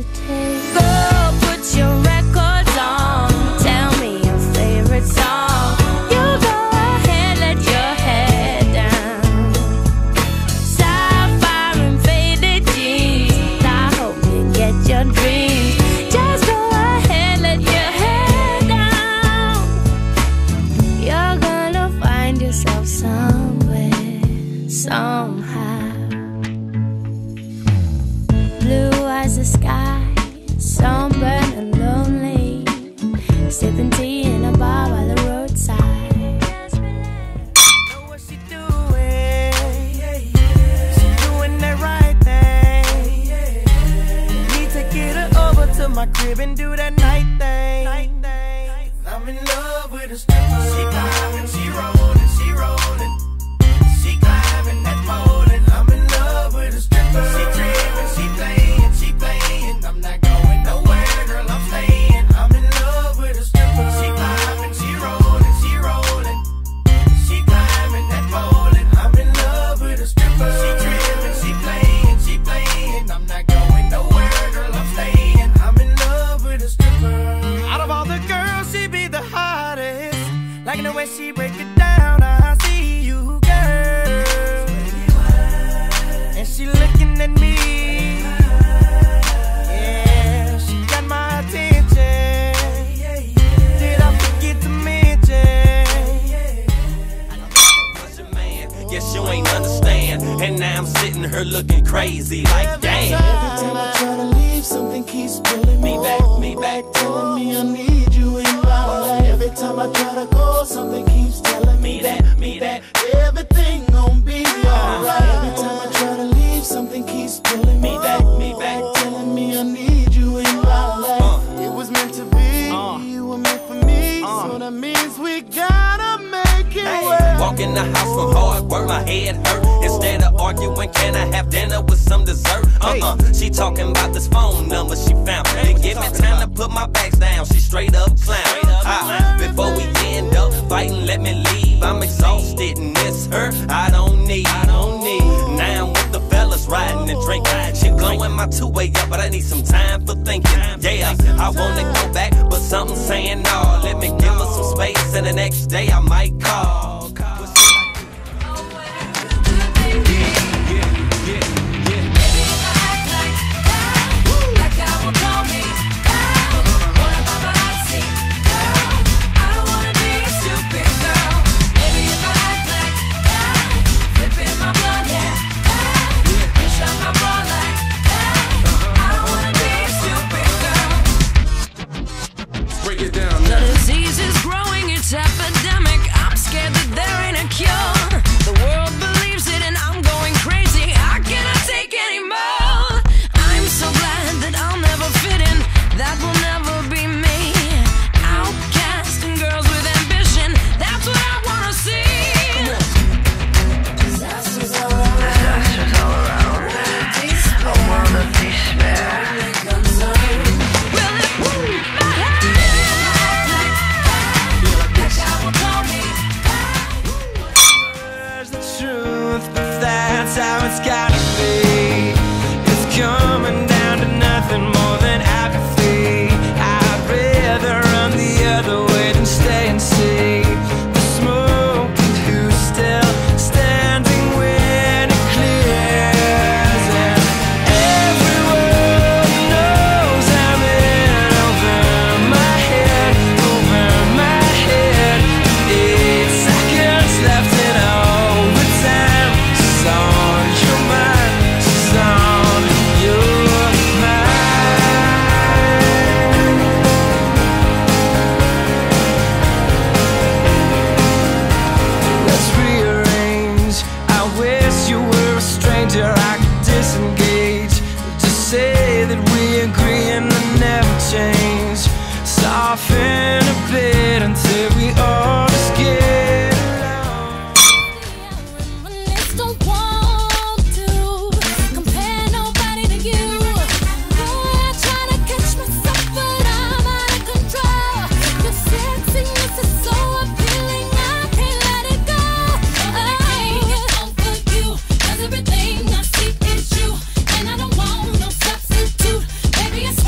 hesitate. Go put your records on. Tell me your favorite song. You go ahead, let your head down. Sapphire and faded jeans. I hope you get your dreams. Just go ahead, let your head down. You're gonna find yourself somewhere, somehow. Blue as the sky, sunburned and lonely, sipping tea in a bar by the roadside. Know what she doing? She doing that right thing. Need to get her over to my crib and do that night thing. 'Cause I'm in love with a stripper. She climbing, she rolling, she rolling. She climbing that pole and I'm in love with a stripper. She tripping, she playing. I'm not going nowhere, girl, I'm staying. I'm in love with a stripper. She climbing, she rolling, she rolling. She climbing that pole and I'm in love with a stripper. She tripping, she playing. I'm not going nowhere, girl, I'm staying. I'm in love with a stripper. Out of all the girls, she be the hottest. Liking the way she break it down. I see you, girl. And she looking at me. Yeah, she got my attention. Did I forget to mention? What's your man? Guess you ain't understand. And now I'm sitting here looking crazy like damn. Every time I try to leave, something keeps pulling Me back, telling me I need you in my life. Every time I try to go, something keeps telling me that everything gon' be alright. Every time I try to leave, something keeps pulling me back, telling me I need you in my life. It was meant to be, you were meant for me, so that means we gotta make it work. Walk in the house from hard work, my head hurt. Instead of arguing, can I have dinner with some dessert? She talking about this phone number she found. Didn't give me time to put my bags down. She straight up clown. Before we end up fighting, let me leave. I'm exhausted and miss her. I don't need. Now I'm with the fellas riding and drinking. She blowing my two-way up, but I need some time for thinking. Yeah, I wanna go back, but something's saying no. Let me give her some space, and the next day I might call. The disease is growing, it's epidemic. I'm scared that there ain't a cure. The world believes it and I'm going crazy. I cannot take anymore. I'm so glad that I'll never fit in. That will never be me. Outcast and girls with ambition. That's what I wanna see. Disasters all around. A world of despair. That's how it's gotta be. It's coming down to nothing more than apathy. I'd rather run the other way than stay and see the smoke and who's still standing when it clears. And everyone knows I'm in over my head. 8 seconds left in overtime. She's on your mind, she's on your mind. Let's rearrange. I wish you were a stranger I could disengage. Just say that we agree and then never change. Soften a bit until we all just get along. Don't want to compare nobody to you. Boy, I try to catch myself, but I'm out of control. Your sexiness is so appealing, I can't let it go. Everything is all for you, 'cause everything I see is you, and I don't want no substitute. Baby, it's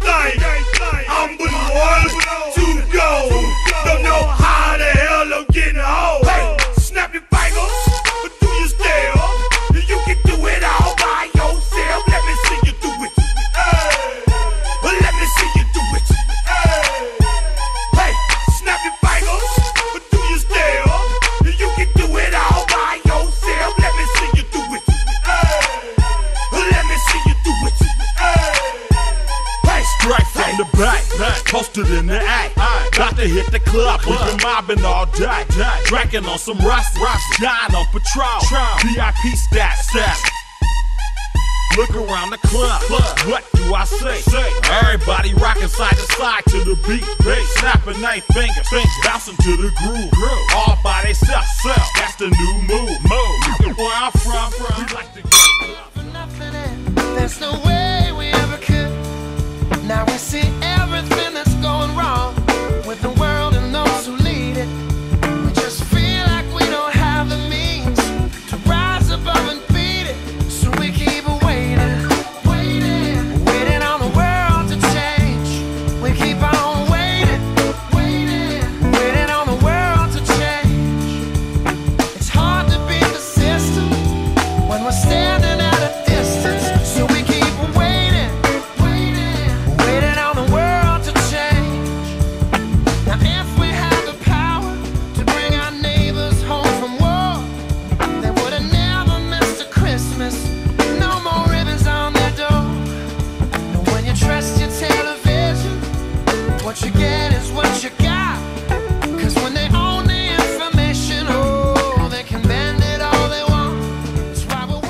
think I'm the one to go. Don't know how the hell I'm getting home. Hey, snap your fingers, do your step. You can do it all by yourself. Let me see you do it. Hey, let me see you do it. Hey, snap your fingers, do your step. You can do it all by yourself. Let me see you do it. Let me see you do it. Hey, straight from the back, posted in the act. Got to hit the club, we've been mobbing all day. Drinking on some rust, dying on patrol. VIP stats. Look around the club, what do I say? Everybody rocking side to side to the beat. Snapping their fingers, bouncing to the groove. All by themselves, that's the new move. Where I'm from, we like to go. There's no way we ever could. Now we see everything that's going wrong with the world and those who lead it. We just feel like we don't have the means to rise above and beat it. So we keep waiting on the world to change. We keep on waiting on the world to change. It's hard to be persistent when we're standing at a distance. So we keep waiting on the world to change. Now if we had the power to bring our neighbors home from war, they would have never missed a Christmas. No more ribbons on their door. And when you trust your television, what you get is what you got. Cause when they own the information, oh, they can bend it all they want. That's why we're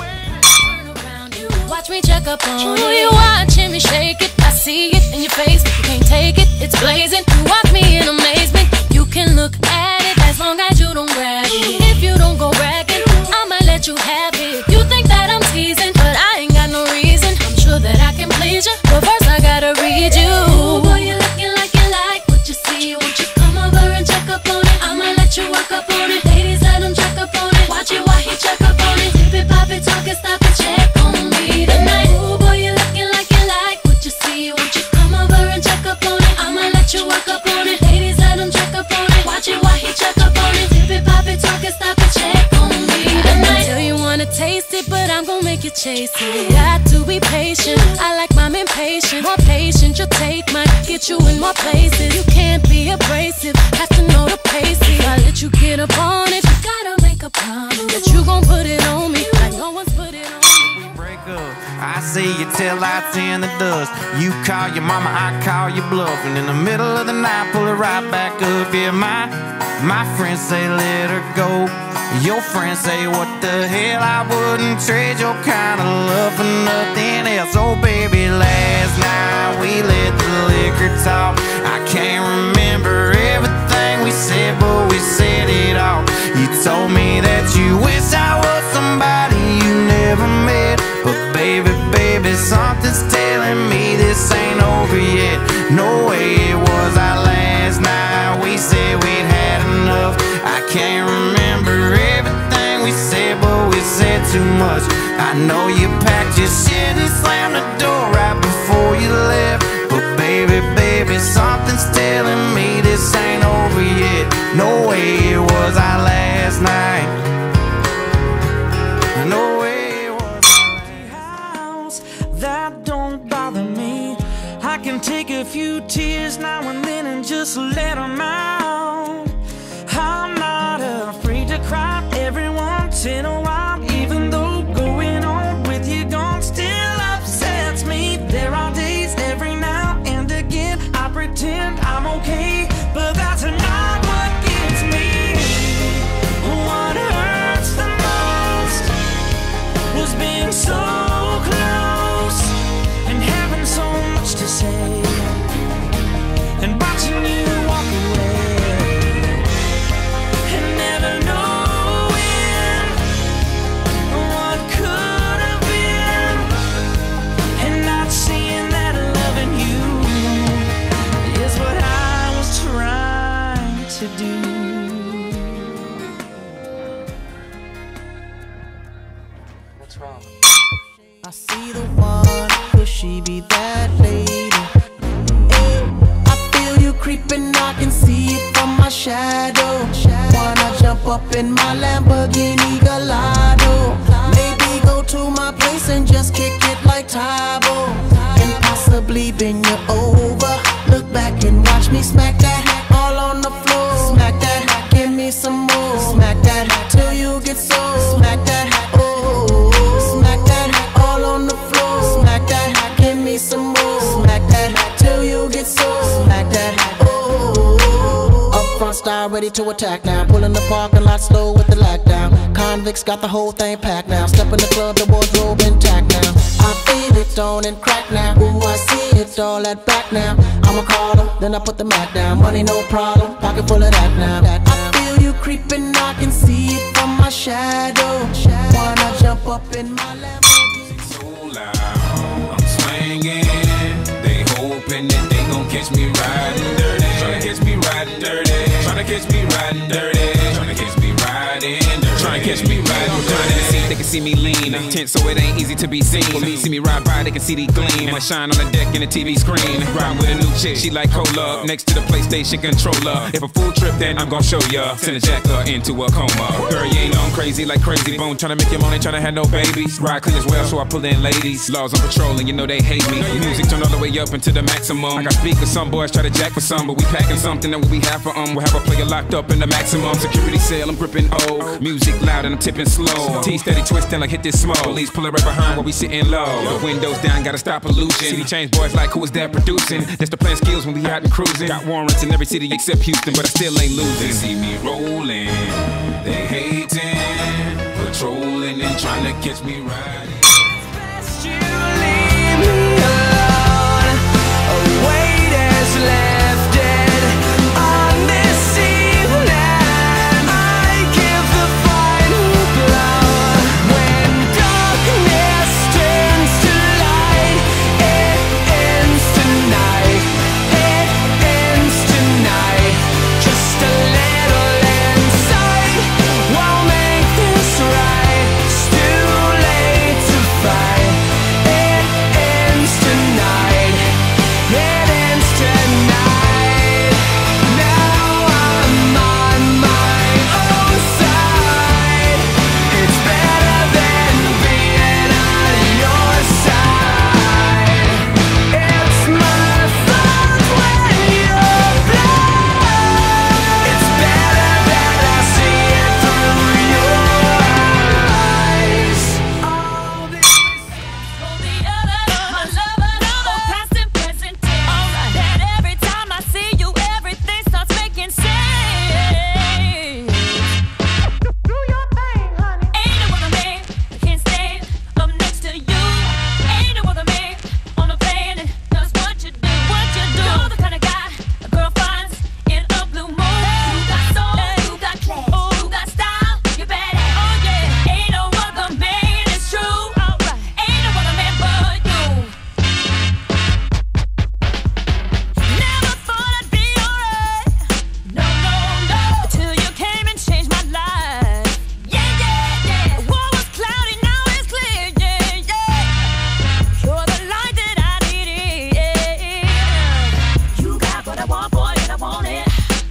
waiting. Watch me check up on you. You watching me shake it. I see it in your face. You can't take it. It's blazing. You watch me in amazement. You can look at it as long as you don't grab it. If you don't go bragging, I might let you have it. You think that I'm teasing, but I ain't got no reason. I'm sure that I can please you, but first I gotta read you. Ooh, boy, you're looking like you like what you see. Won't you come over and check up on it? I might let you work up on it. Ladies, let him check up on it. Watch it while he check up on it. Dip it, pop it, talk it, stop it, check on me tonight. Ooh, boy, you're looking like you like what you see. Won't you come over and check up on it? I might let you work up on it. Ladies, let him check up on it. Watch it while he check up on it. Dip it, pop it, talk it, stop it, check on me tonight. Tell you wanna taste it, but I'm gonna make you chase it. Got to be patient. I like mine impatient. More patient, your take might get you in more places. You can't be abrasive, have to know the pace. If I let you get up on it, you gotta make a promise that you gon' put it on me like no one's put it on me. Break up, I see you till I in the dust. You call your mama, I call your bluff, and in the middle of the night pull it right back up. Yeah, my friends say let her go. Your friends say what the hell, I wouldn't trade your kind of love for nothing else. Oh baby, last night we let the liquor talk. I can't remember everything we said, but we said it all. You told me that you wish I was somebody you never met, but baby, something's telling me this ain't over yet. No way it was our last night. We said we'd had enough. I can't remember everything we said, but we said too much. I know you packed your shit and slammed the door right before you left, but baby, something's telling me this ain't over yet. No way it was our last night. No way it was our last night. That don't bother me. I can take a few tears now and then and just let them out. I'm not afraid to cry every once in a while, even though going on with you gone still upsets me. There are days every now and again I pretend I'm okay, but that's not what gets me. What hurts the most was being so close and having so much to say, and watching you walk away and never knowing shadow. Wanna jump up in my Lamborghini Gallardo. Maybe go to my place and just kick it like Tybo. And possibly bend you over. Look back and watch me smack that all on the floor. Smack that, give me some more. Smack that till you get sore. Smack that, oh. Smack that all on the floor. Smack that, give me some more. Smack that till you get sore. Smack that, oh. Up front style ready to attack now. Pulling the parking lot slow with the lockdown. Convicts got the whole thing packed now. Step in the club, the wardrobe intact now. I feel it on and crack now. Ooh, I see it all at back now. I'ma call her, then I put the Mac down. Money no problem, pocket full of that now. I feel you creeping, I can see it from my shadow. Wanna jump up in my Lamborghini. So loud, I'm swinging. They hoping that they gon' catch me riding dirty. Tryna catch me riding dirty. Tryna catch me riding dirty. Tryna catch me riding dirty. Tryna catch me riding dirty. They can see me lean, tense so it ain't easy to be seen. For me, see me ride by, they can see the gleam. I shine on the deck in the TV screen. Ride with a new chick, she like cola. Next to the PlayStation controller. If a full trip, then I'm gon' show ya. Send a jacker into a coma. Girl, you ain't on crazy like Crazy Bone. Tryna make your money, tryna have no babies. Ride clean as well, so I pull in ladies. Laws on patrol, and you know they hate me. Music turn all the way up into the maximum. I got speakers, some boys try to jack for some, but we packing something that we have for We'll have a player locked up in the maximum security cell. I'm gripping O. Music loud and I'm tipping slow. T steady twisting like hit this small. Police pulling right behind while we sitting low. The windows down, gotta stop pollution. City change boys like who is that producing? That's the plan skills when we out and cruising. Got warrants in every city except Houston, but I still ain't losing. They see me rolling, they hating, patrolling and trying to catch me riding. Best you leave me alone. A weight has lifted on this evening. I give the final blow. When darkness turns to light, it ends tonight. It ends tonight. Just a little insight won't make this right. It's too late to fight. It ends tonight. It ends tonight. Now I'm on my own side. It's better than being on your side. It's my fault when you're blind. It's better that I see it through your eyes. All this Past and present tense. That every time I see you, everything starts making sense. Do your thing, honey. Ain't no other man that can stand up next to you. Ain't no other man on the planet does what you do. What you do. You're the kind of guy a girl finds in a blue moon. You got soul, you got class, you got style, you're badass. Oh yeah, ain't no other man, it's true. Alright, ain't no other man but you. Never thought I'd be alright. No, no, no. Till you came and changed my life. Yeah, yeah, yeah. The world was cloudy, now it's clear. Yeah, yeah. You're the light that I needed. Yeah. You got what I want, boy, and I want it.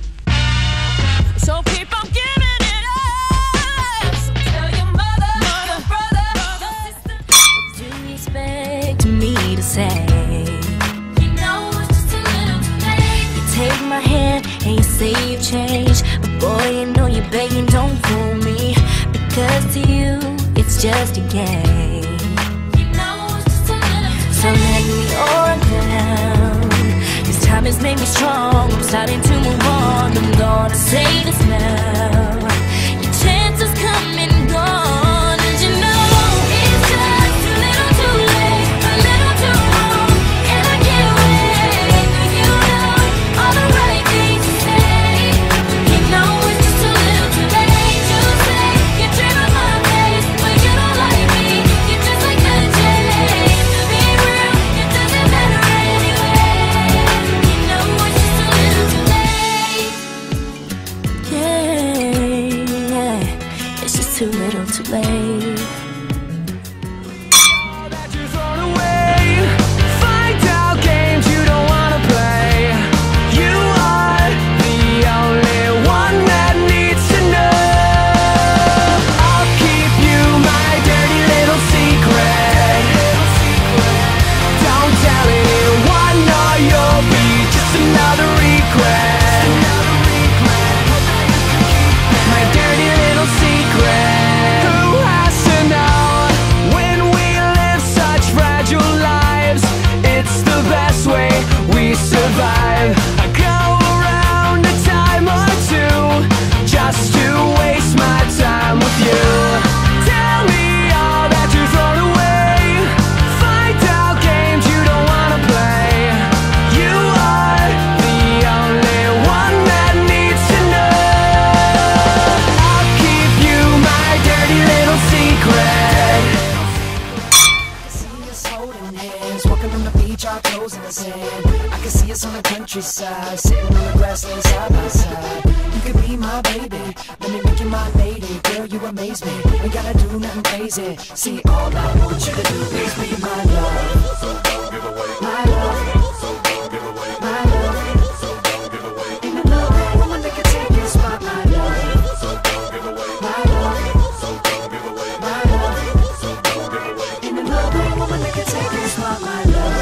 So keep on giving it up. So tell your mother, your brother, your sister. What do you expect me to say? You know it's just a little too late. You take my hand and you say you've changed, but boy, you know you're begging, don't fool me, because to you it's just a game. You know it's just a little too so let me on down. This time has made me strong. I'm starting to move on. I'm gonna say this now. Your chance has come and gone, and you know it's just a little too late, a little too long. Can I get away? You know all the right things to say. You know it's just a little too late to say. You're dreaming my face, but you don't like me. You're just like the J. To be real, it doesn't matter anyway. You know it's just a little too late. Yeah. drive. I go around a time or two just to waste my time with you. Tell me all that you thrown away. Find out games you don't wanna play. You are the only one that needs to know. I'll keep you my dirty little secret. See us holding hands, walking on the beach, our toes in the sand. I can see us on the countryside, sitting on the grassland side by side. You could be my baby, let me make you my lady. Girl, you amaze me, ain't gotta do nothing crazy. See, all I want you to do is be my love. So don't give away. My love, So don't give away. my love. So don't give away. Ain't another woman that can take your spot, my love. So don't give away. My love, So don't give away. my love. So don't give away. Ain't another woman that can take your spot, my love.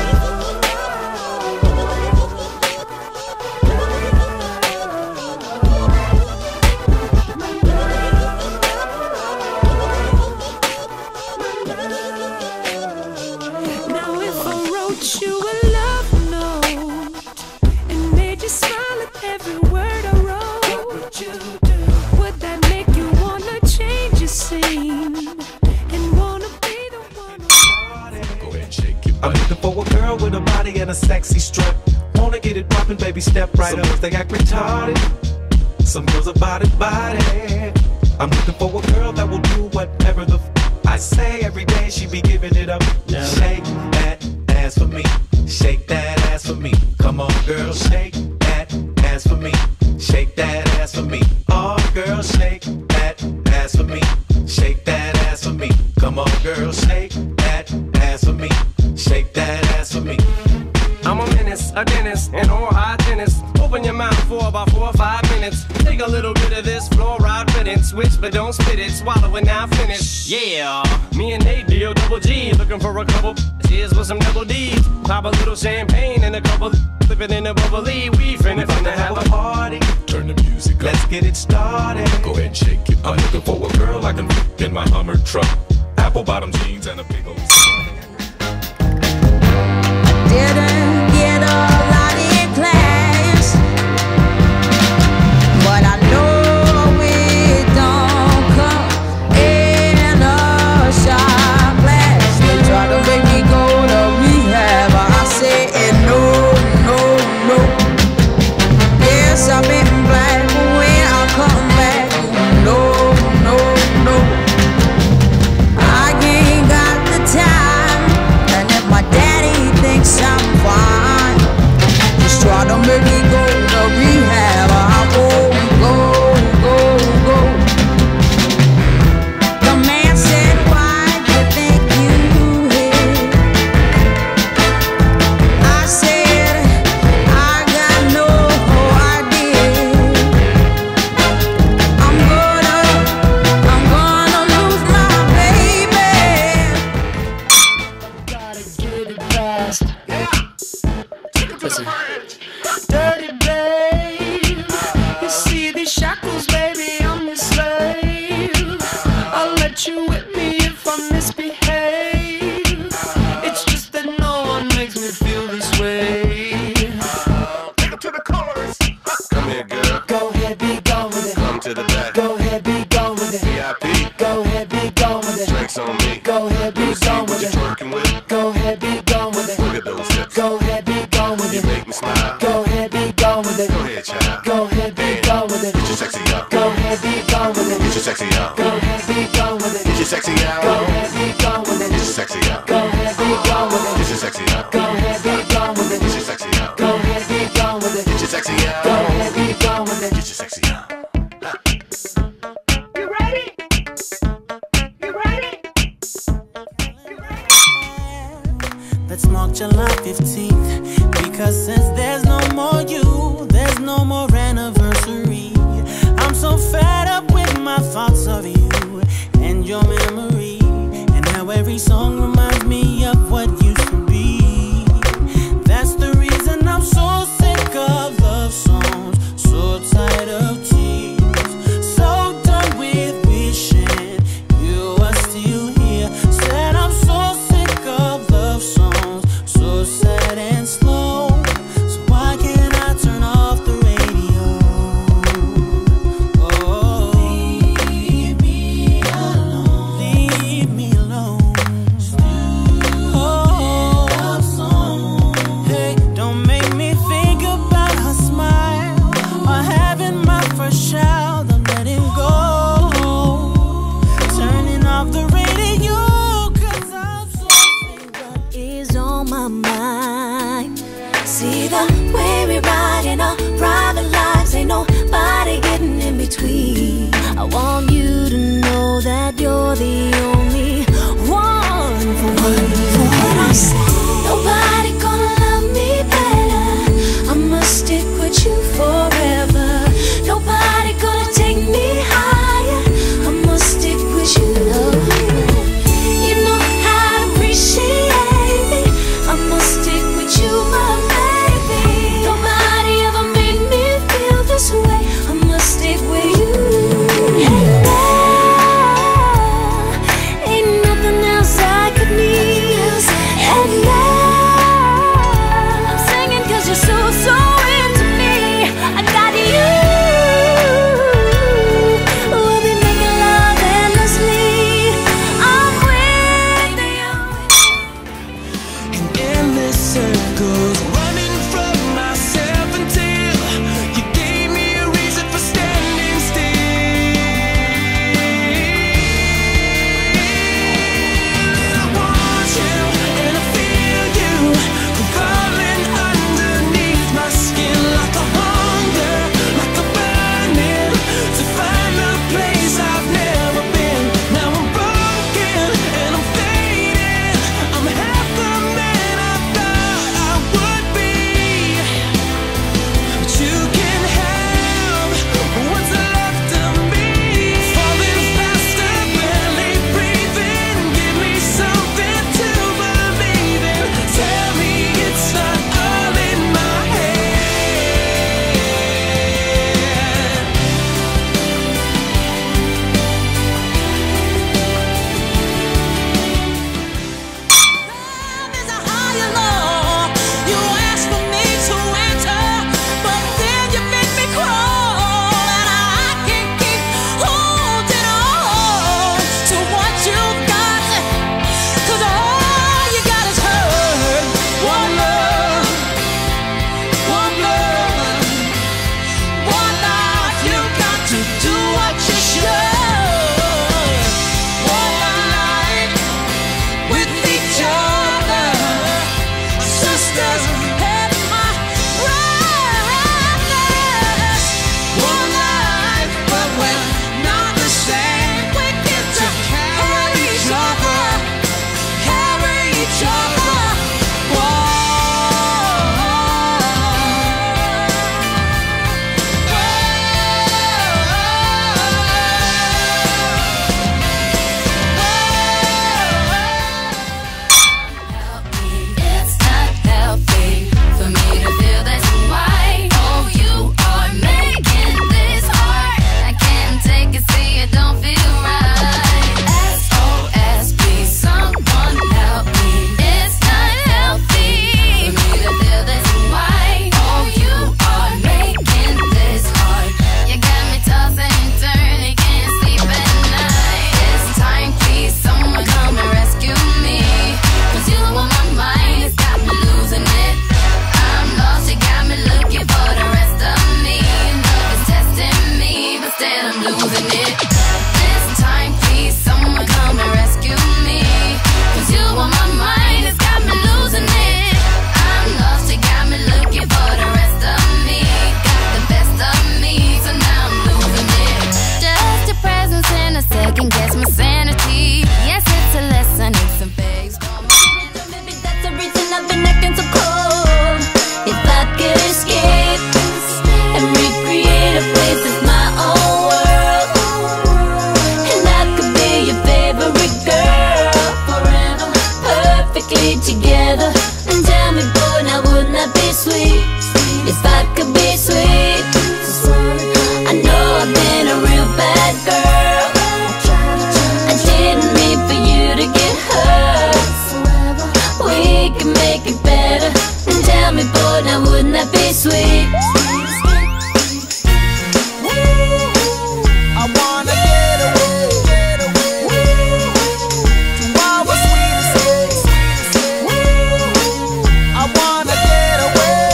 Now if I wrote you a love note and made you smile at every word I wrote, would that make you wanna change your scene and wanna be the one? Go ahead and shake your I'm butt. looking for a girl with a body and a sexy strut. Wanna get it poppin', baby, step right up. Some girls they act retarded. Some girls are body. I'm looking for a girl that will do whatever the I say every day. She be giving it up. Shake that ass for me. Shake that ass for me. Come on, girl, shake that ass for me. Shake that ass for me. Oh, girl, shake that ass for me. Shake that ass for me. Come on, girl, shake that ass for me. Shake that ass for me. I'm a menace, a dentist, an oral hygienist. Open your mouth for about 4 or 5 minutes. Take a little bit of this fluoride riddance. Switch but don't spit it, swallow it now finish. Yeah, me and Nate deal double G. Looking for a couple cheers with some double D's. Pop a little champagne and a couple flip it in a bubbly. We finna have a party. Turn the music up. Let's get it started. Go ahead and shake your butt. I'm looking for a girl I can fit in my Hummer truck. Apple bottom jeans and a big old Didn't get a lot in class, but I know it don't come in a shot glass. They try to make me go to rehab, I said no, no, no. Yes, I've been black, but when I come back, no, no, no. I ain't got the time, and if my daddy thinks I'm fine, just try to make me go to rehab. I won't go. The man said, why do you think you hit? I said, I got no idea. I'm gonna lose my baby. Gotta get it fast. Listen. Dirty babe, you see these shackles, baby, I'm your slave. I'll let you whip me if I misbehave. It's just that no one makes me feel this way. Take it to the chorus. Come here, girl. Go ahead, be gone with it. Come to the back. Go ahead, be gone with it. VIP. Go ahead, be gone with it. Drinks on me. Go ahead, be See gone what with you're it. twerking with. Go ahead, be gone with it. Look at those hips. Go ahead, be gone with You it. make me smile. Go ahead, be gone with it. Go ahead, child. Go ahead, be gone with it. Get your sexy out. Go ahead, be gone with it. Get your sexy out. Go ahead, be gone with it. Get your sexy out. Go ahead, be gone with it. Get your sexy out. Go ahead, be gone with it. Get your sexy out. Go ahead, be gone with it. Get your sexy out. Go ahead, be gone with it. Get your sexy out. Go ahead, be gone with it. Get your sexy out. You ready? You ready? Let's mark July 15th, because since there's no more you, there's no more anniversary. I'm so fed up with my thoughts of you and your memory, and how every song reminds me of what used to be. That's the reason I'm so sick of love songs. way we ride in our private lives, ain't nobody getting in between. I want you to know that you're the only one for me. What I say, nobody gonna love me better. I must stick with you forever. Nobody gonna take me higher. I must stick with you. You know how to appreciate me. I must stick with you, my baby. Nobody ever made me feel this way. I must stick with you. And now, ain't nothing else I could need. And now, I'm singing 'cause you're so into me. I got you. We'll be making love endlessly. I'm with you. And endless circles, running from myself until you gave me a reason for standing still. I want you and I feel you crawling underneath my skin like a hunger, like a burning to find a place I've never been. Now I'm broken and I'm fading. I'm half the man I thought I would be. But you can have what's left of me. Falling faster, barely breathing. Give me something to believe in. Tell me it's not all in my head. Love is a higher law. You ask for me to enter, but then you make me crawl, and I can't keep holding on to what you got, 'cause all you got is hurt. One love, one love, one life. You got to do what you should. One life with each other, sisters and my brothers. One life, but we're not the same. We get to carry each other, carry each other. It's not healthy for me to feel this way. Oh, you are making this hard. I can't take it, see it don't feel right. SOS, please someone help me. It's not healthy for me to feel this way. Oh, you are making this hard. You got me tossing and turning, can't sleep at night. It's time, please someone come and rescue me. 'Cause you on my mind, it's got me losing it. I'm lost, you got me looking for the rest of me. Love is testing me, but still I'm losing it. This time, please someone come and rescue me. 'Cause you on my mind, it's got me losing it. I'm lost, you got me looking for the rest of me. Got the best of me, so now I'm losing it. Just your presence in a second, guess my sanity. Yes, it's a lesson, it's some face. Maybe that's the reason I've been acting so cold. If I could escape and recreate a place that's my own world, and I could be your favorite girl forever, perfectly together. And tell me, boy, now wouldn't that be sweet? If I could be sweet. I know I've been a real bad girl. I didn't mean for you to get hurt. We can make it better. And tell me, boy, now wouldn't that be sweet? I wanna get away to our sweetest days. I wanna get away,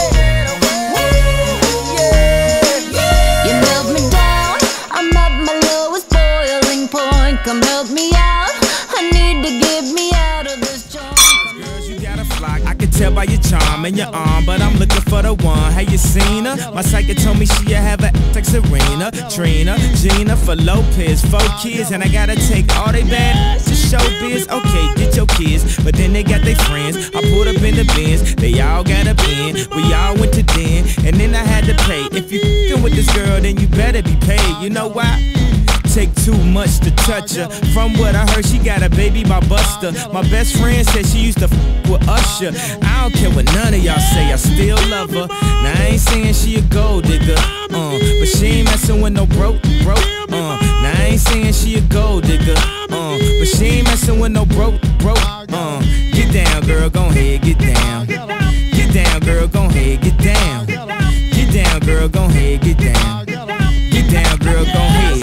yeah. You held me down, I'm at my lowest boiling point. Come help me out, I need to get me out of this joint. Girls, you got a flock. I can tell by your charm and your arm, but I'm looking for the the one, have you seen her? My psychic told me she'll have a like Serena, Trina, Gina, for Lopez, 4 kids, and I gotta take all they bad to showbiz. Okay, get your kids, but then they got their friends. I pulled up in the Benz, they all got a bin. We all went to den, and then I had to pay. If you f***ing with this girl, then you better be paid. You know why? Take too much to touch her. From what I heard, she got a baby by Buster. My best friend said she used to f with Usher. I don't care what none of y'all say, I still love her. Now I ain't saying she a gold digger, but she ain't messing with no broke. Now I ain't saying she a gold digger, but she ain't messing with no broke. Get down, girl, gon' head, get down. Get down, girl, gon' head, get down. Get down, girl, gon' head, get down. Get down, girl, gon' head.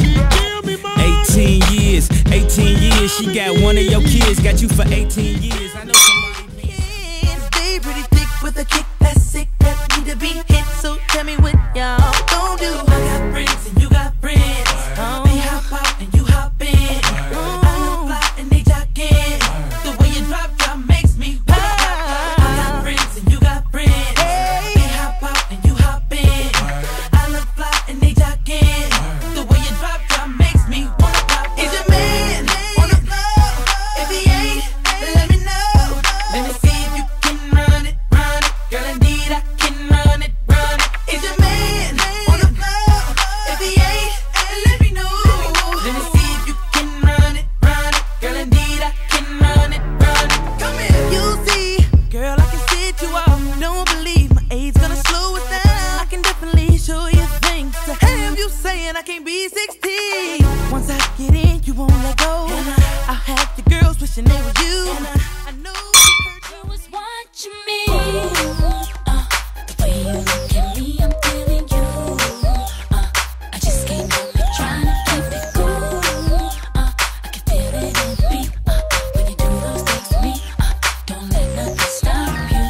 18 years, she got one of your kids, got you for 18 years. I know somebody stay pretty thick with a kick that's sick, that need to be hit. So tell me what y'all gon' do. I got friends and you got friends. They hop out and you hop in. I look fly and they jock in. The way you drop makes me wanna pop. I got friends and you got friends. They hop out and you hop in. I look fly and they jock in. The way you drop makes me wanna pop. Is your man on the floor? If he ain't, let me know. Let me see if you can run it. Girl, indeed I can run it. Is your man on the floor? If he ain't, let me know. Let me see if you can run it. Girl, indeed I can run it. Come here. You see, girl, I can sit you off. Don't believe my age gonna slow us down. I can definitely show you things to have you saying I can't be 16. Once I get in, you won't let go. I'll have the girls wishing they were you. I know you was watching me. The way you look at me, I'm feeling you. I just can't help it, trying to keep it cool. I can feel it in the beat when you do those things to me. Don't let nothing stop you.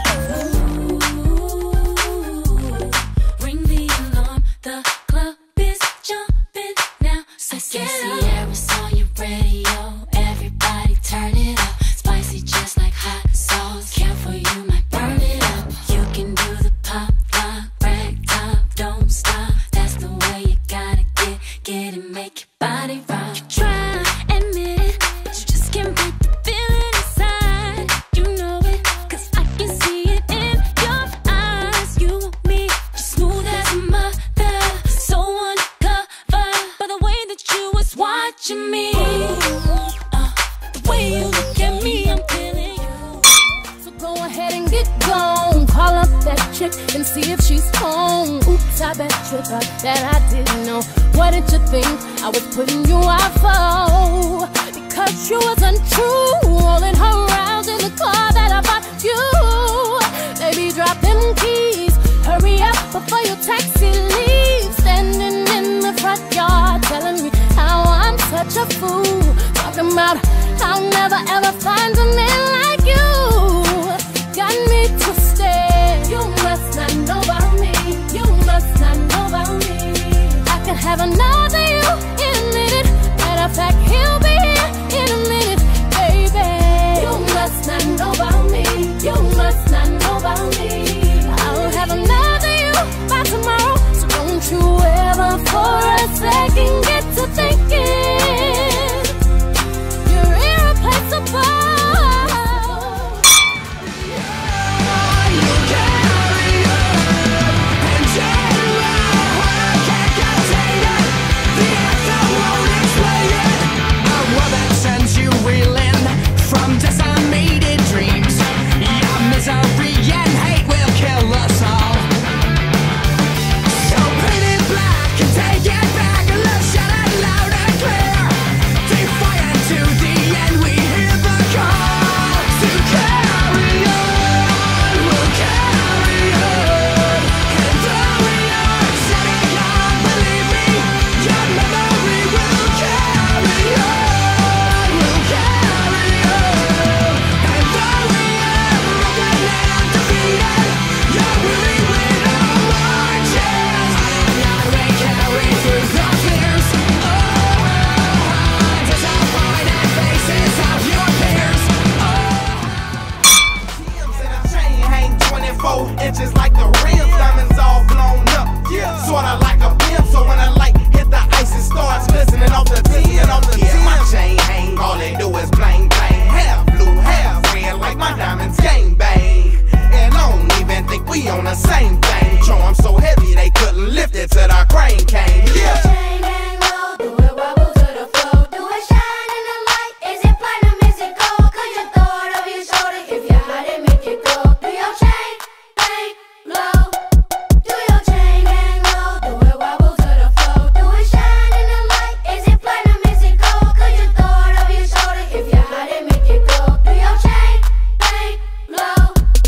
Ring the alarm, the club is jumping now. So get up. Sierra's on your radio, everybody turn it up. Spicy just like hot sauce, careful you might burn it up. You can do the pop, lock, rag top, don't stop. That's the way you gotta get it, make your body rock. You try, admit it, but you just can't break the feeling inside. You know it, 'cause I can see it in your eyes. You want me, just smooth as a mother, so undercover. By the way that you was watching me, the way you look at me, I'm feeling you. So go ahead and get gone. Call up that chick and see if she's home. Oops, I bet you thought that I didn't know. What did you think I was putting you out for? Because you was untrue, rolling her around in the car that I bought you. Baby, drop them keys, hurry up before your taxi leaves. Standing in the front yard telling me how I'm such a fool. Talking about I'll never ever find a man like you. Got me twisted. You must not know about me. You must not know about me. I can have another you in a minute. Matter of fact, he'll be here in a minute, baby. You must not know about me. You must not know about me. I'll have another you by tomorrow. So don't you ever for a second get to thinking you're irreplaceable. it till the crane came. Yeah. Chain gang low, do it wobble to the floor. Do it shine in the light. Is it platinum? Is it gold? Could you throw it over your shoulder if you had it? Make it go. Do your chain gang low. Do your chain gang low. Do it wobble to the floor. Do it shine in the light. Is it platinum? Is it gold? Could you throw it over your shoulder if you had it? Make it go. Do your chain gang low.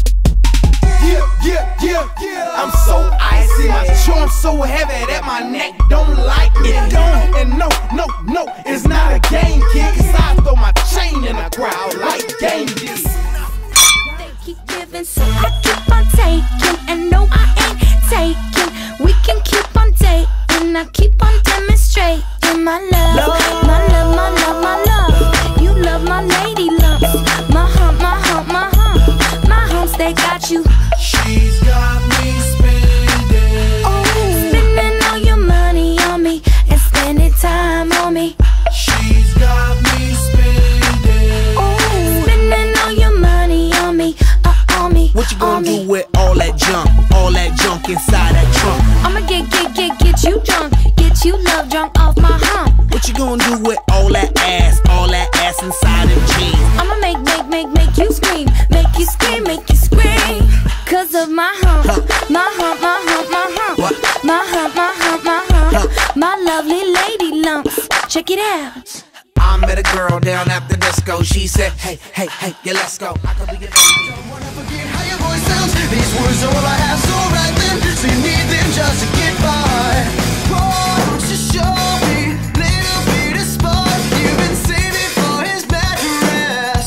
Yeah. I'm so icy, my charm so heavy that my neck don't like it. Don't, and no, it's not a game, kid. Cause I throw my chain in the crowd like game did. They keep giving, so I keep on taking. And no, I ain't taking. We can keep on dating. I keep on demonstrating my love, my love, my love, my love. You love my lady lumps, my hump, my hump, my hump. My humps, they got you. She's got me spending. Oh, spending all your money on me and spending time on me. She's got me spending. Oh, spending all your money on me, on me. What you gonna do with all that junk inside that trunk? I'ma get you drunk, get you love drunk off my hump. What you gonna do with all that ass inside them jeans? I'ma make you scream, make you scream, make you scream. Cause of my hump, my hump, my hump, my hump. What? My hump, my hump, my hump. My lovely lady lumps. Check it out. I met a girl down at the disco. She said, hey, yeah, let's go. I could be your baby. Don't wanna forget how your voice sounds. These words are all I have, so right then. So you need them just to get by. Why don't you show me a little bit of spark you've been saving for his mattress?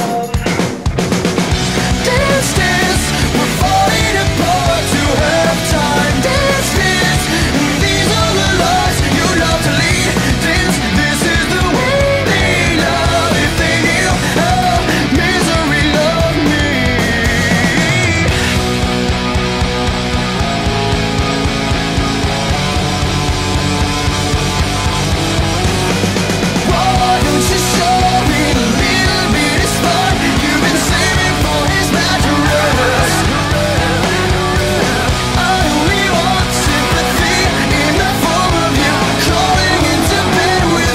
Dance, dance, we're falling apart to have time. Dance, dance, these are the lives you love to lead. Dance, this is the way they love if they knew how misery loved me. Why don't you show me a little bit of spark you've been saving for his mattress? I only want sympathy in the form of you crawling into bed with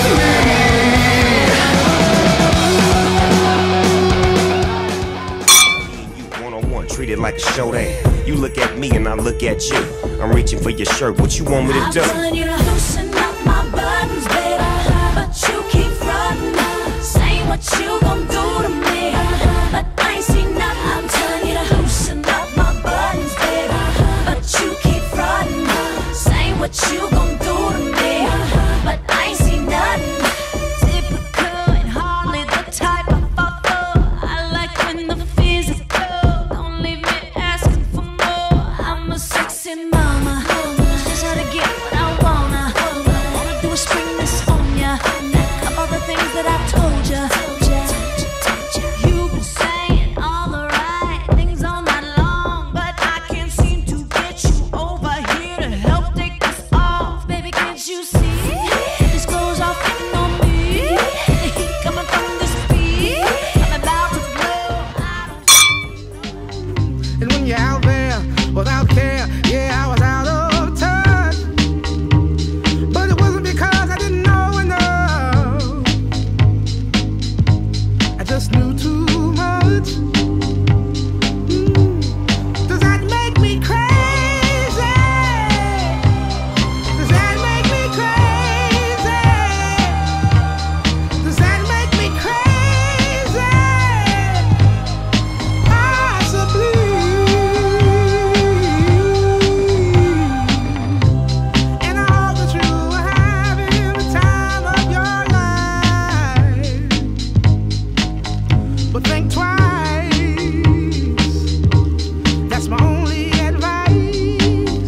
me. You one-on-one, treated like a showdown. You look at me and I look at you. I'm reaching for your shirt. What you want me to do? I'm telling you to loosen up my buttons, baby, but you keep frontin', saying what you gon' do to me, but I ain't seen nothing. I'm telling you to loosen up my buttons, baby, but you keep frontin', saying what you gon' do to me, but I ain't seen nothing. Typical and hardly the type I fall for. I like when the physical don't leave me asking for more. I'm a sexy mama, just how to get what I wanna. Wanna do is spring this on ya. Couple the things that I told ya. You've been saying all the right things all night long, but I can't seem to get you over here to help take this off. Baby, can't you see? These clothes are fitting on me. The heat coming from this beat. I'm about to blow. And when you're out there without care, yeah, I was out of touch. But it wasn't because I didn't know enough. I just knew too much. Does that make me crazy? Does that make me crazy? Does that make me crazy? Possibly. And I hope that you are having the time of your life. But think twice. That's my only advice.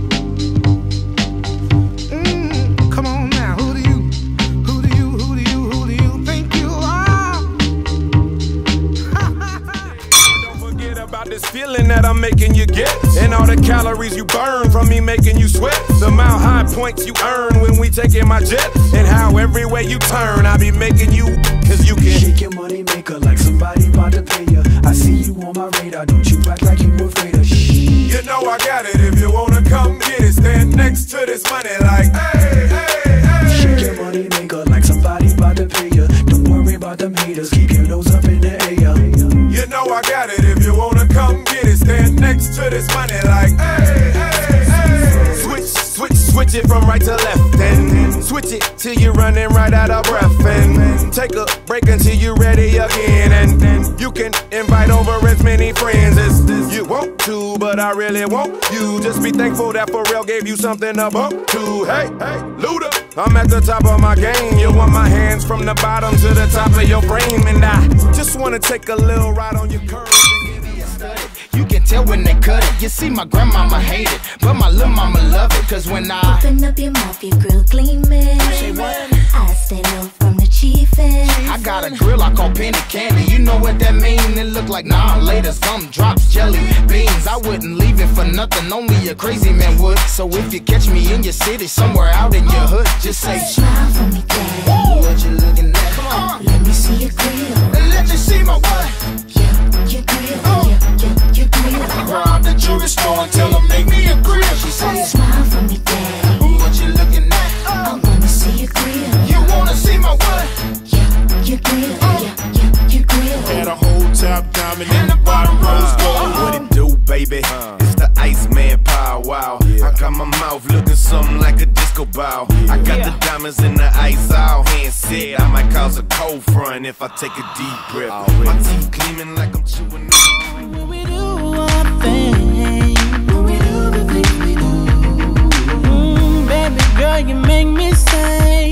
Come on now, who do you think you are? Don't forget about this feeling that I'm making you get, and all the calories you burn from me making you sweat. The mile high points you earn when we taking my jet, and how every way you turn I be making you, cause you can Shake your money maker like somebody about to pay you. I see you on my radar, don't you act like you afraid of shit. You know I got it. If you wanna come get it, stand next this money like, hey, hey, hey. Shake your money maker like somebody about to pay you. Don't worry about them haters, keep your nose up in the air. You know I got it, if you wanna come get it, stand next to this money like, hey, hey, hey. Switch it from right to left and switch it till you're running right out of breath, and take a break until you're ready again, and then you can invite over as many friends as you want to, but I really want you. Just be thankful that Pharrell gave you something to bump to. Hey, hey, Luda, I'm at the top of my game. You want my hands from the bottom to the top of your frame, and I just wanna take a little ride on your curves and give you a study. You can tell when they cut it. You see, my grandmama hate it, but my little mama love it. Cause when I open up your mouth, your grill gleaming. Say what? I stay low from the chiefin'. I got a grill I call penny candy. You know what that mean? It look like later some drops jelly beans. I wouldn't leave it for nothing, only a crazy man would. So if you catch me in your city, somewhere out in your hood, just say smile for me, daddy. What you looking at? Come on, let me see your grill. And let you see my what? Your grill. Your grill. Rob the jewelry store and tell them make me a grill. She say smile for me, daddy. What you looking at? I wanna see your grill. You wanna see my what? Your grill. Your grill. Had a whole top diamond and the bottom rose gold. What it do, baby? It's the Iceman power, wow. I got my mouth looking something like a disco ball. I got the diamonds in the ice all hand said I might cause a cold front if I take a deep breath. My teeth gleaming like I'm chewing. When we do our thing, when we do the things we do, baby girl, you make me sing.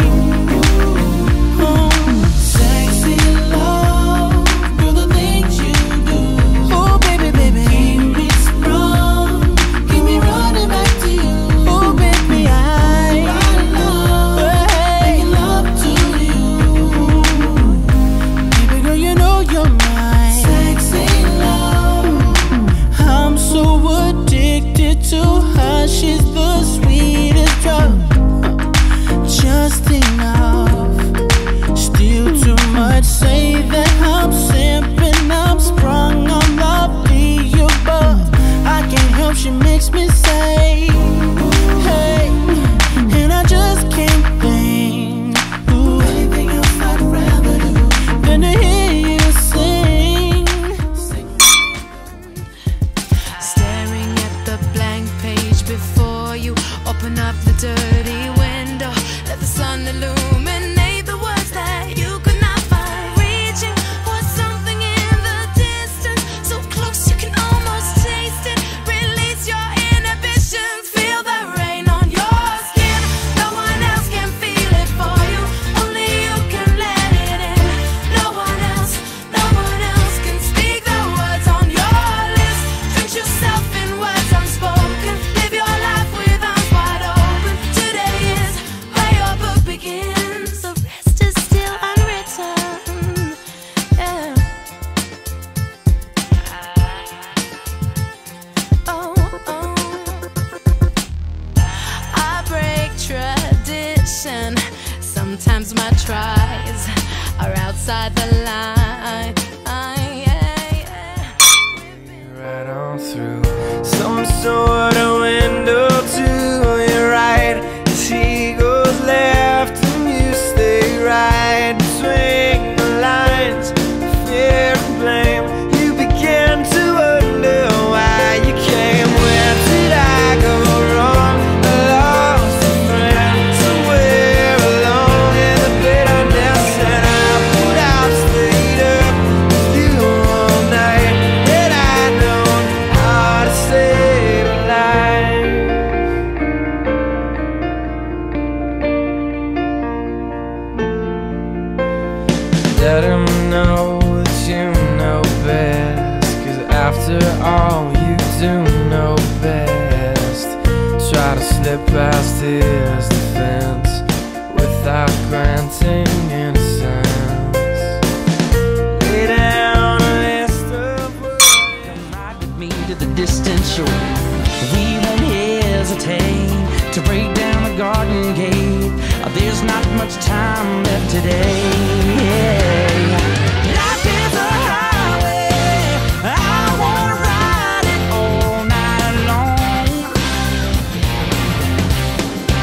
Sexy love, do the things you do. Oh baby, baby, keep me strong, keep me running back to you. Oh baby, I love, making love to you. Baby girl, you know you're mine. Sexy love, I'm so addicted to her. She's the sweetest drug, just enough. Still too much, say that I'm simping, I'm sprung on lovely above. I can't help, she makes me say, hey, and I just can't think, ooh, anything else I'd rather do than to hear you sing. Staring at the blank page before you, open up the dirty window, let the sun illuminate the words that you could not find. Reaching for something in the distance, so close you can almost taste it. Release your inhibitions, feel the rain on your skin. No one else can feel it for you, only you can let it in. No one else can speak the words on your lips. Drench yourself in words unspoken, live your life with arms wide open. Today is where your book begins, the rest is still unwritten. Yeah. Oh, I break tradition. Sometimes my tries are outside the line. Right on through some sort of window to your right. As he goes left and you stay right, between the lines, fear and blame. You begin to wonder why you came. Where did I go wrong? I lost a friend somewhere alone in the bitterness, and I put out, stayed up with you all night. Had I known how to save a life. Let him know that you know best, 'cause after all you do know best. Try to slip past his defense without granting innocence. Lay down a list of words. Ride with me to the distant shore. We won't hesitate to break down the garden gate. There's not much time left today. Life is a highway, I wanna ride it all night long.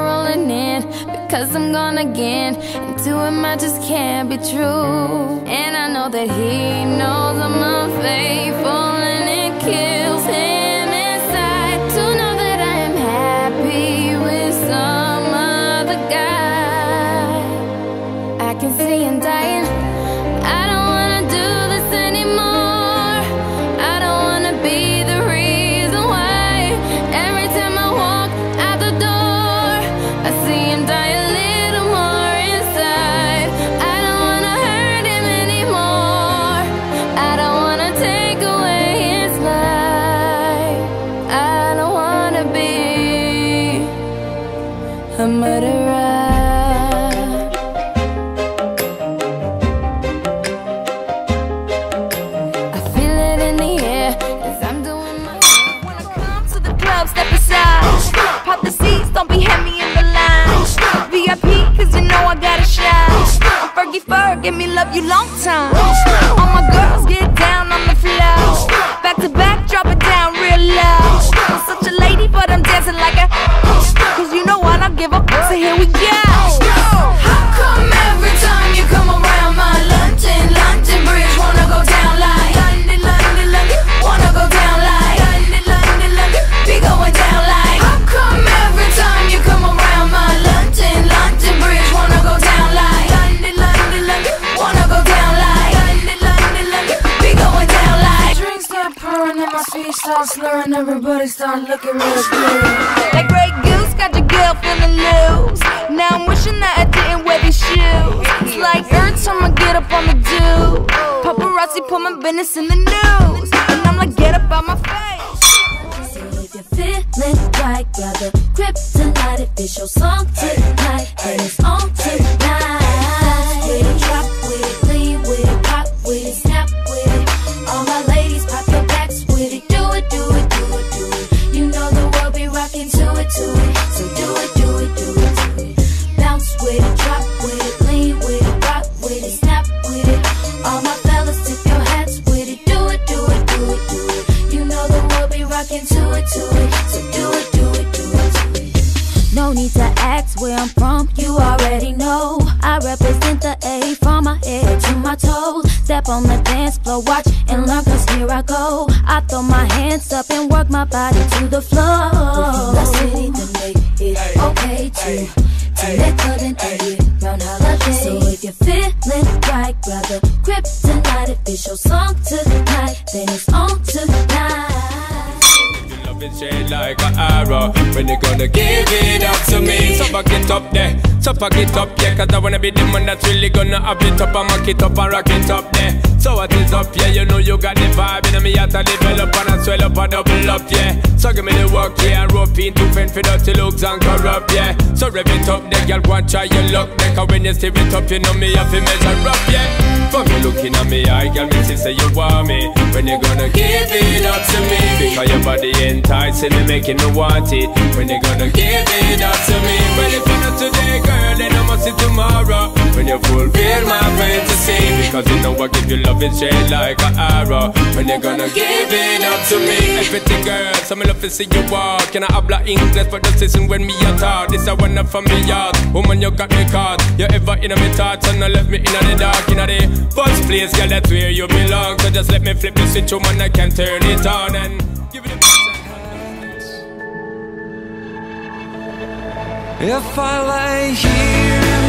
rolling in, because I'm gone again, and to him I just can't be true. And I know that he knows I'm unfaithful, and it kills him inside to know that I am happy with some other guy. I can see him dying. I don't wanna do this anymore. I don't wanna be the reason why every time I walk out the door I see him die a little more inside. I don't wanna hurt him anymore. I don't wanna take away his life. I don't wanna be a murderer. Step aside, pop the seats, don't be heavy in the line. VIP, cause you know I gotta shine. I'm Fergie Ferg, give me love you long time. All my girls get down on the floor. Back to back, drop it down real low. I'm such a lady, but I'm dancing like a, cause you know I don't give up, so here we go. How come every time you come around my London Bridge wanna go down like London, wanna go down like London, be going down like. How come every time you come around my London Bridge wanna go down like London, wanna go down like London, be going down like. Drinks start pouring and my speech starts slurring, everybody start looking real good. That Grey Goose got your girl feeling loose. Now I'm wishing that I didn't wear these shoes. It's like every time I get up on the do, paparazzi put my business in the news, and I'm like, get up out my face. If you're feeling right, grab the kryptonite. If it's your song tonight, then it's on tonight. Bounce with it, drop with it, lean with it, pop with it, snap with it. All my ladies, pop your backs with it. Do it, do it, do it, do it. You know the world be rocking to it, to it. So do it, do it, do it, do it. Bounce with it, drop with it, lean with it, rock with it, snap with it. All my fellas, tip your hats with it. Do it, do it, do it, do it. You know the world be rocking to it, to it. So do it, do it, do it, do it. No need to ask where I'm from, you already know. I represent the A from my head to my toes. Step on the dance floor, watch and learn, cause here I go. I throw my hands up and work my body to the floor. Within the city to make it okay to let cut and get round holiday. So if you're feeling right, grab the kryptonite. If it's your song tonight, then it's on tonight. It's shade like an arrow. When you gonna give it up to me? So fuck it up there, so fuck it up, yeah. Cause I wanna be the one that's really gonna have it up and mock it up and rock it up there. So what is up, yeah? You know you got the vibe in me heart to develop and I swell up and double up, yeah. So give me the work, yeah. Rope into fend for dirty looks and corrupt, yeah. So rev it up there, girl, go and try your luck there. Cause when you steer it up, you know me have to measure up, yeah. For me looking at me eye, girl, me say you want me. When you gonna give it up to me? Because your body enticing me, making me want it. When you gonna give it up to me? Well, if you're not today, girl, then I must see tomorrow. When you fulfill my fantasy, because you know I give you love in shade like an arrow. When you gonna give it up to me? Everything, girl, so me love to see you walk. Can I habla English, but just listen when me a talk. This a one up from me yard. Woman, you got me caught. You ever in my thoughts and I left me in the dark, in the first place, girl, that's where you belong. So just let me flip the switch, woman, I can turn it on and give it a If I lay here,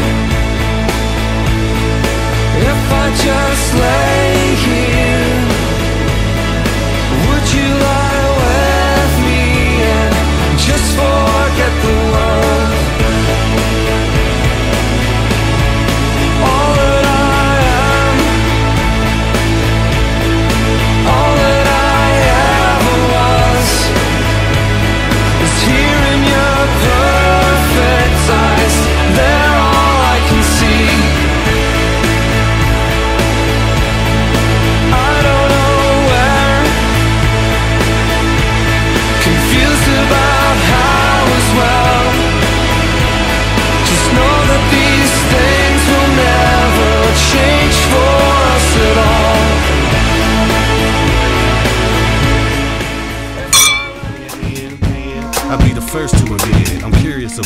if I just lay here, would you lie with me and just forget the world? All that I am, all that I ever was, is here in your perfect eyes. They're all I can see. I don't know where, confused about how as well.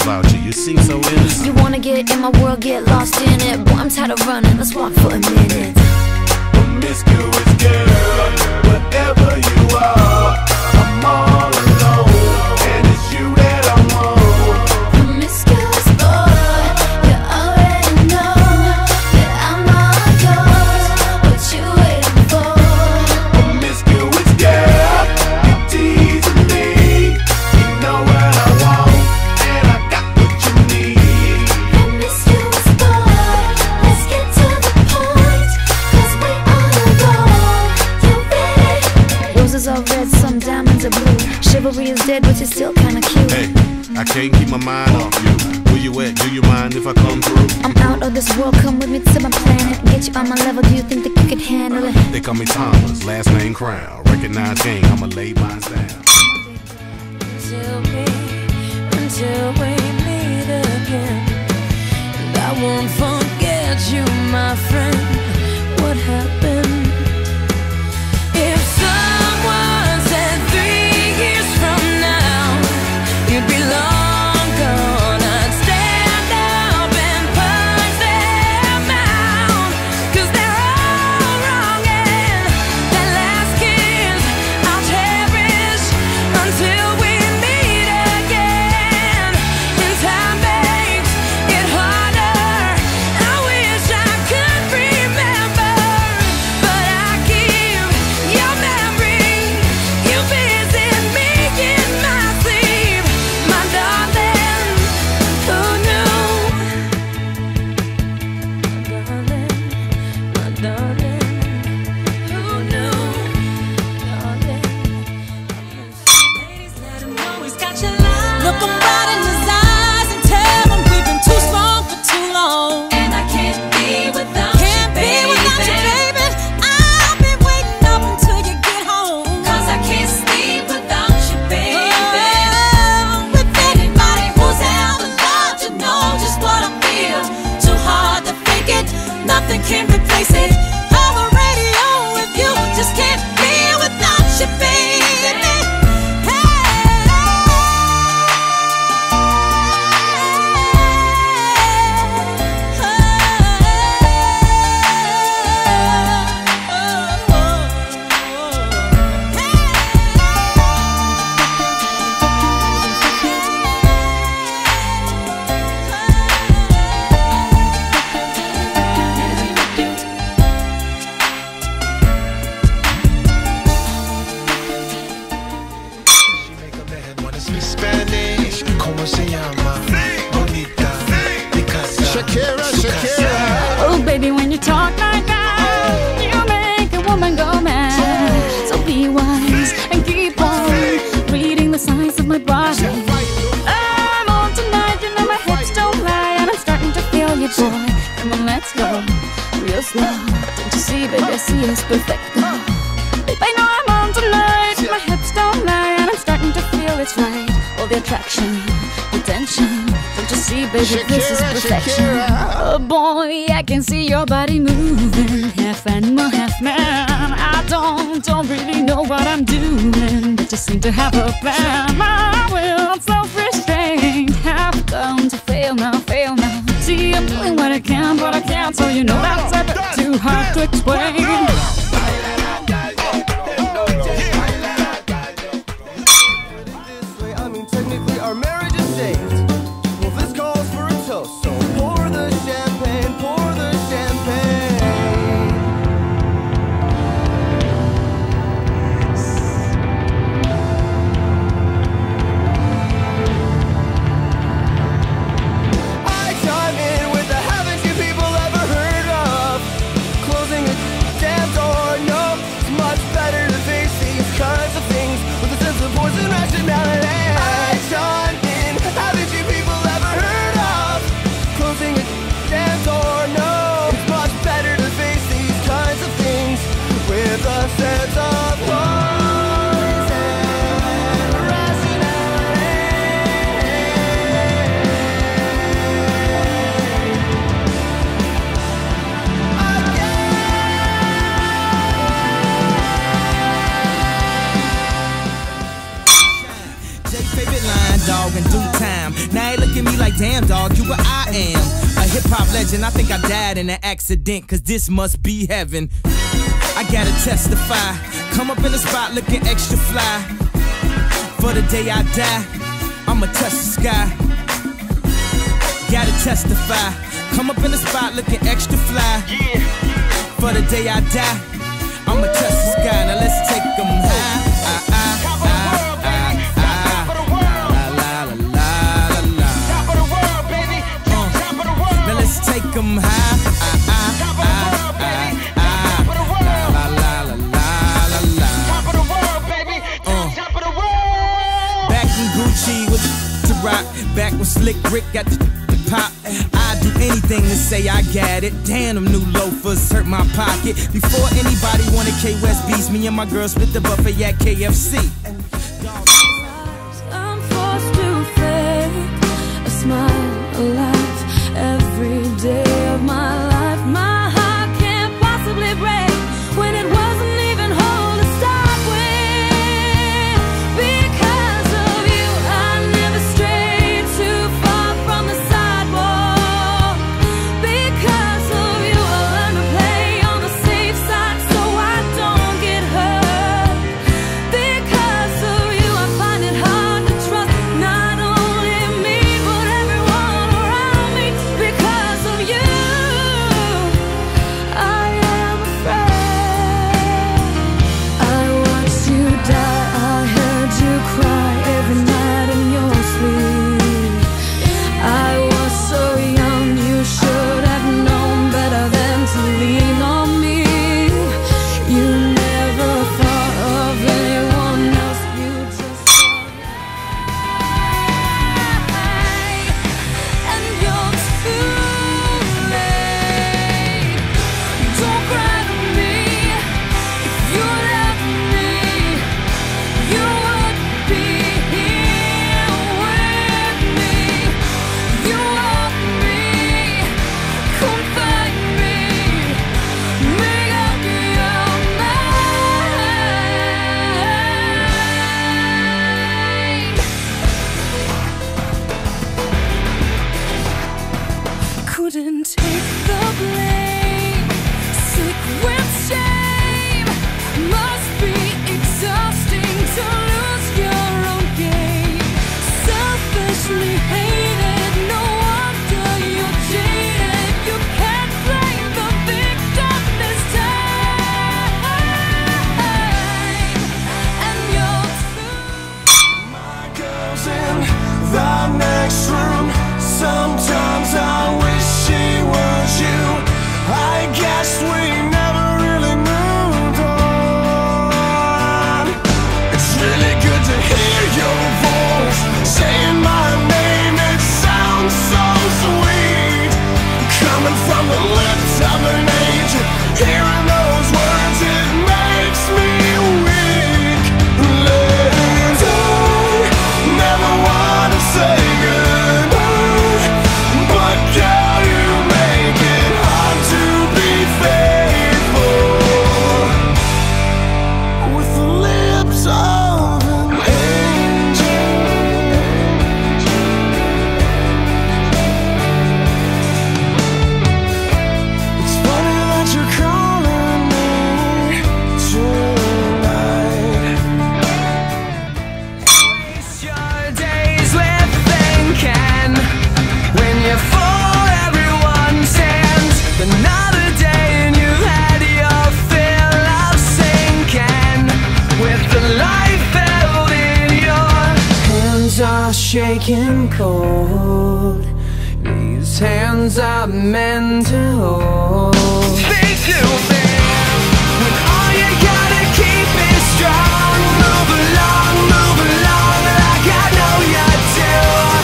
about you. You seem so innocent. You wanna get in my world, get lost in it. Boy, I'm tired of running, let's walk for a minute. Promiscuous girl, whatever you are, I'm all alone, and it's you that I want. Promiscuous boy, you already know that I'm all yours. What you waiting for? Promiscuous girl, you teasing me. You know what I want, and I got what you need. Promiscuous boy, let's get to the point, 'cause we on a roll. You ready? Roses are red, some diamonds are blue. Chivalry is dead, but you're still kinda cute. Hey, I can't keep my mind off you. Where you at? Do you mind if I come through? I'm out of this world, come with me to my planet. Get you on my level, do you think that you could handle it? They call me Thomas, last name Crown. Recognize game, I'ma lay mine down. Until we meet again, and I won't forget you, my friend. What happened? If someone said 3 years from now you'd be long gone, I'd stand up and punch them out, 'cause they're all wrong, and that last kiss I'll cherish until we meet again. And time makes it harder, I wish I could remember, but I keep your memory. You visit me in my sleep, my darling. Who knew? My darling, who knew? Look him right in his eyes and tell him we've been too strong for too long. And I can't be without Can't you, be without you, baby. baby. I'll be waiting up until you get home. 'Cause I can't sleep without you, baby. With Anybody who's ever loved you know just what I feel. Too hard to fake it, nothing can replace it. I'm a radio with you, just can't be without you, baby. Spanish, ¿cómo se llama? Bonita, Picasa, Shakira. Oh, baby, when you talk like that, you make a woman go mad. So be wise and keep on reading the signs of my body. I'm on tonight, you know my hips don't lie, and I'm starting to feel you, boy. Come on, let's go real slow. Don't you see, baby, I see it's perfect. Babe, I know I'm on tonight, my hips don't lie, and I'm starting to feel it's right. All the attraction, the tension. Don't you see, baby, this is perfection. Oh boy, I can see your body moving, half animal, half man. I don't really know what I'm doing, but just seem to have a plan. My will, self-restraint, have come to fail now, fail now. See, I'm doing what I can, but I can't, so you know that's a bit too hard to explain. Technically, our marriage is saved. Well, this calls for a toast, so pour the champagne, pour the champagne. I chime in with the haven't you people ever heard of? Closing a damn door Damn dog, you what I am. A hip-hop legend, I think I died in an accident, cause this must be heaven. I gotta testify, come up in the spot looking extra fly. For the day I die, I'ma touch the sky. Gotta testify, come up in the spot looking extra fly. For the day I die, I'ma touch the sky. Now let's take them high. Now let's take them high. Back in Gucci with to rock. Back when Slick Rick got the pop. I'd do anything to say I got it. Damn, them new loafers hurt my pocket. Before anybody wanted K West beats, me and my girl split the buffet at KFC. I'm forced to fake a smile, a laugh every day of my life. My heart can't possibly break when it wasn't even whole to start with. Because of you, I never strayed too far from the sidewalk. Because of you, I learned to play on the safe side so I don't get hurt. Because of you, I find it hard to trust not only me but everyone around me. Because of you, I am afraid. I watched you die, I heard you cry every night in your sleep. I was so young, you should have known better than to lean on me. You never thought of anyone else, you just and you're too late. Don't cry to me. If you left me, you would be here with me. You love me, comfort me, make up your mind. Couldn't take the blame, sick with shame. Must be exhausting to lose your own game. Selfishly hated, no wonder you're jaded. You can't blame the victim this time. And you're My girl's in the next room. Sometimes I wish she was you. I guess we never really moved on. It's really good to hear your voice saying my name. It sounds so sweet, coming from the lips of an angel. Hearing those words, it makes me weak. I never wanna say goodbye, but girl, you make it hard to be faithful with the lips of an angel. It's funny that you're calling me tonight. Waste your days with thinking when you're full, everyone stands. Another day and you've had your fill of sinking with the life held in your hands are shaking cold. These hands are meant to hold. Think you'll think when all you gotta keep is strong. Move along like I know you do.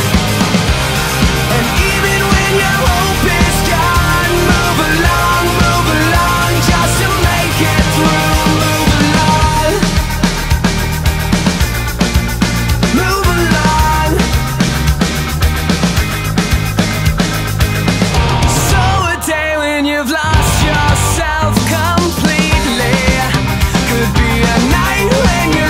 And even when your hope is gone, move along just to make it through. Move along. So a day when you've lost yourself completely could be a night when you're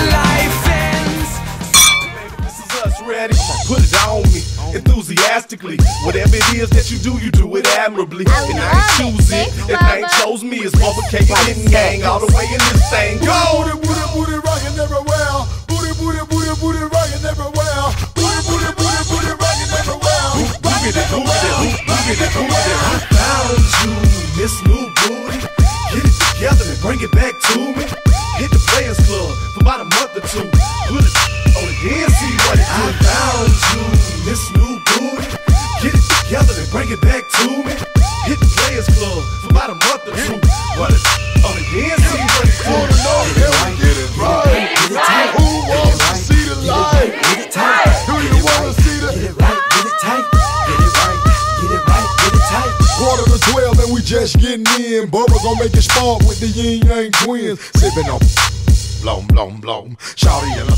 it is that you do it admirably. And I ain't choose it, that thing chose me. It's Bubba K, Yin Yang, all the way in this thing. Go! Booty, booty, booty, rockin' everywhere. Booty, booty, booty, booty, rockin' everywhere. Booty, booty, booty, booty, rockin' everywhere. Boogity, boogity, boogity, boogity. I found you, Miss New Booty. Get it together and bring it back to me. Hit the Players Club for about a month or two. Put it on the dance, see what it do. I found you, Miss New Booty. Get it together and bring it back to me. Hit the Players Club for about a month or two. What it on the dance, see what it do. Get it right. Who wants to see the light? Get it tight. Do you want to see the? Get it right, get it tight. Get it right, get it right, get it tight. 11:45 and we just getting in. Bubba gon' make it spark with the Yin Yang twins. Sippin' on blom, blom, blom. Shawty and a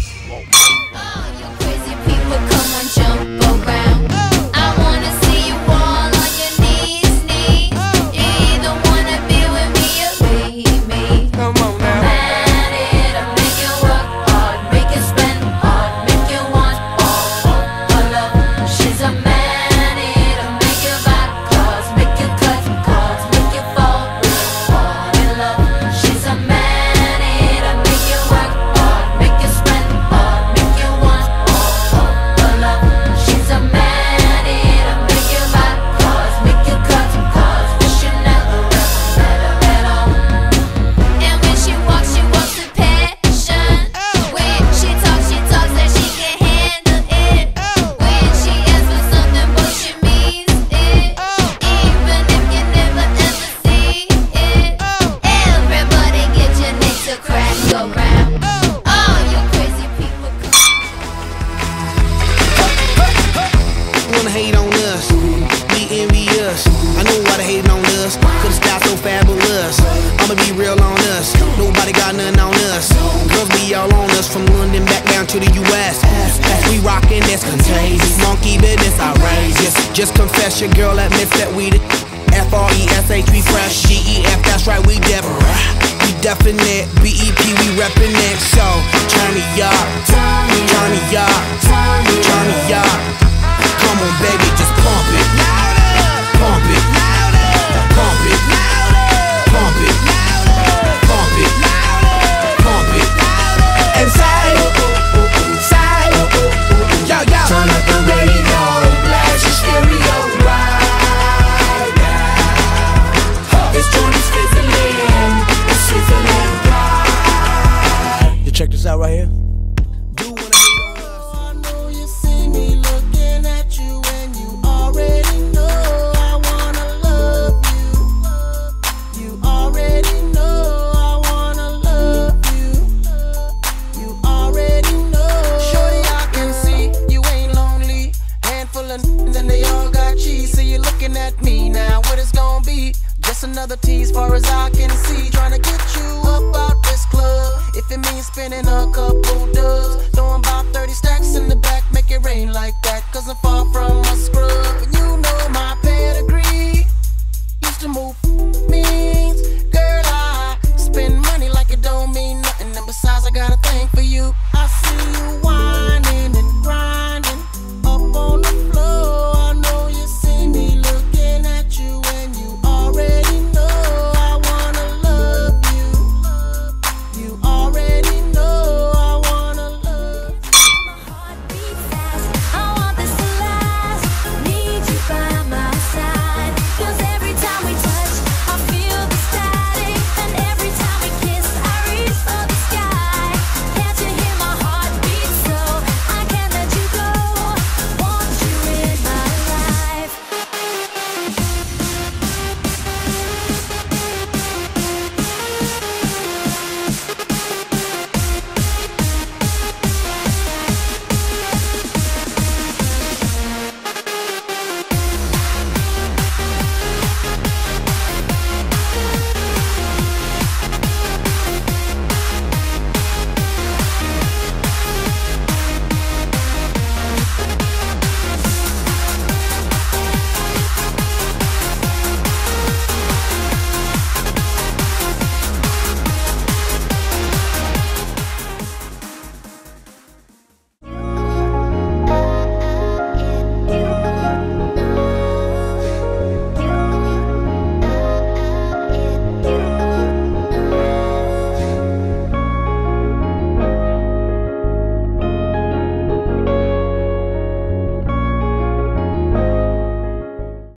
Crazy people, come on, jump around. I wanna see you all on your knees. You either wanna be with me or leave me. Come on now. Man, it'll make you work hard, make you spend hard, make you want all her love. She's a man, it'll make you buy cars, make you cut cards, make you fall real hard in love. She's a man, it'll make you work hard, make you spend hard, make you want all her love. She's a man, it'll make you buy cars, make you cut cards, wish you never ever met her at all. And when she walks with passion. When she talks that she can handle it. When she asks for something, boy, she means it. Even if you never ever see it. Everybody get your neck to crack around. Oh, you crazy people. Wanna hate on us, be envious. I know why they hating on us, cause the sky's so fabulous. I'ma be real on us, nobody got nothing on us. Girls be all on us, from London back down to the US. We rockin', that's contagious. Monkey business outrageous. Just confess your girl admits that we the F-R-E-S-H, we fresh. G-E-F, that's right, we Deborah. We definite, B-E-P, we reppin' it. So, turn me up, turn me up, turn me up. Come on, baby, just pump it. Pump it. Pump it. Pump it. Pump it. Pump it. And say, yo, yo. turn up the radio, blast your stereo right now. This joint is fizzling, it's sizzling right. You check this out right here. I know you see me looking at you and you already know I wanna love you. You already know I wanna love you. You already know. Shorty, I can see you ain't lonely. Handful of and they all got cheese. So you're looking at me now. What it's gonna be? Just another tease, far as I can see. Trying to get you up out this club. If it means spending a couple days